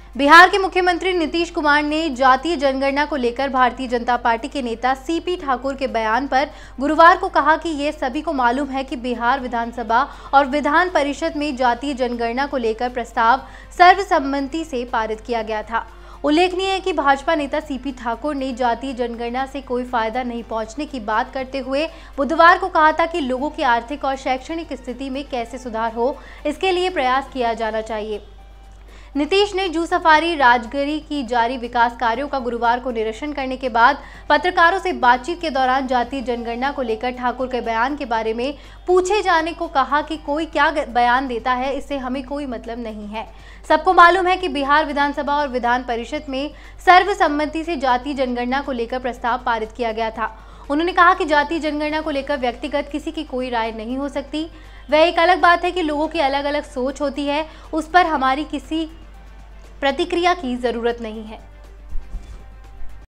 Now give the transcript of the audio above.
बिहार के मुख्यमंत्री नीतीश कुमार ने जातीय जनगणना को लेकर भारतीय जनता पार्टी के नेता सीपी ठाकुर के बयान पर गुरुवार को कहा कि ये सभी को मालूम है कि बिहार विधानसभा और विधान परिषद में जातीय जनगणना को लेकर प्रस्ताव सर्वसम्मति से पारित किया गया था। उल्लेखनीय है कि भाजपा नेता सीपी ठाकुर ने जातीय जनगणना से कोई फायदा नहीं पहुंचने की बात करते हुए बुधवार को कहा था कि लोगों की आर्थिक और शैक्षणिक स्थिति में कैसे सुधार हो, इसके लिए प्रयास किया जाना चाहिए। नीतीश ने जू सफारी राजगीर की जारी विकास कार्यों का गुरुवार को निरीक्षण करने के बाद पत्रकारों से बातचीत के दौरान जातीय जनगणना को लेकर ठाकुर के बयान के बारे में पूछे जाने को कहा कि कोई क्या बयान देता है, इससे हमें कोई मतलब नहीं है। सबको मालूम है कि बिहार विधानसभा और विधान परिषद में सर्वसम्मति से जातीय जनगणना को लेकर प्रस्ताव पारित किया गया था। उन्होंने कहा कि जातीय जनगणना को लेकर व्यक्तिगत किसी की कोई राय नहीं हो सकती। वह एक अलग बात है कि लोगों की अलग अलग सोच होती है, उस पर हमारी किसी प्रतिक्रिया की जरूरत नहीं है।